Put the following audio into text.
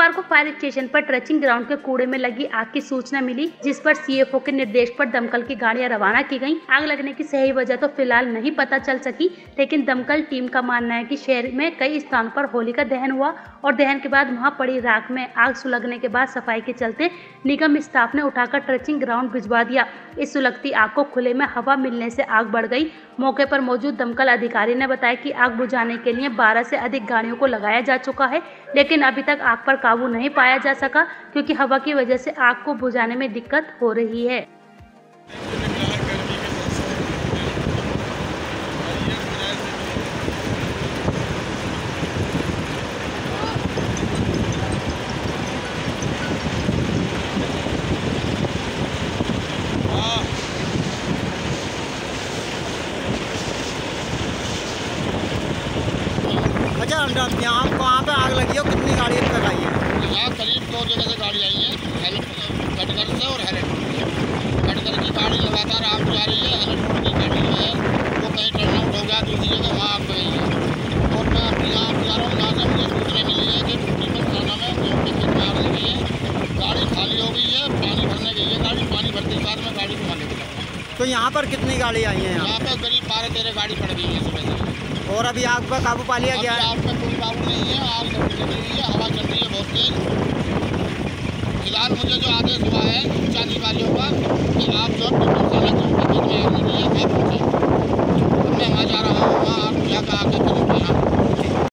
सोमवार को fire station पर ट्रचिंग ग्राउंड के कूड़े में लगी आग की सूचना मिली, जिस पर सीएफओ के निर्देश पर दमकल की गाड़ियां रवाना की गईं। आग लगने की सही वजह तो फिलहाल नहीं पता चल सकी, लेकिन दमकल टीम का मानना है कि शहर में कई स्थानों पर होलिका दहन हुआ और दहन के बाद वहां पड़ी राख में आग सुलगने के बाद सफाई के चलते निगम स्टाफ ने उठाकर ट्रचिंग ग्राउंड भिजवा दिया। इस सुलगती आग को खुले में हवा मिलने से आग बढ़ गई। मौके पर मौजूद दमकल अधिकारी ने बताया कि आग बुझाने के लिए 12 से अधिक गाड़ियों को लगाया जा चुका है, लेकिन अभी तक आग पर काबू नहीं पाया जा सका, क्योंकि हवा की वजह से आग को बुझाने में दिक्कत हो रही है। अच्छा, यहाँ कहाँ पे आग लगी है? कितनी गाड़ी तक आई है? यहाँ करीब 2 जगह से गाड़ी आई है, कटघर से और हेलेट। कटघर की गाड़ी लगातार आग बुझा रही है, हेलेट की गाड़ी जो है वो कहीं टर्न आउट हो गया दूसरी जगह, वहाँ आग गई है। और मैं अपनी यहाँ जा रहा हूँ, यहाँ से मुझे सूचना मिली है कि टीमन थाना में गेहूँ के खेत में आग लगी है, गाड़ी खाली हो गई है, पानी भरने गई है गाड़ी, पानी भरते के बाद में गाड़ी को आगे चला। तो यहाँ पर कितनी गाड़ी आई है? यहाँ पे करीब 12-13 गाड़ी पड़ गई है सुबह से। और अभी आग पर काबू पा लिया गया है? आग पर कोई काबू नहीं है, आग लगी हुई है, हवा चल रही है बहुत तेज। फिलहाल मुझे जो आदेश हुआ है उच्च अधिकारियों का कि आप जो थाना चौकी में आग लगी है वहाँ पहुँचे। मैं वहाँ जा रहा हूँ, वहाँ आग बुझा कर आगे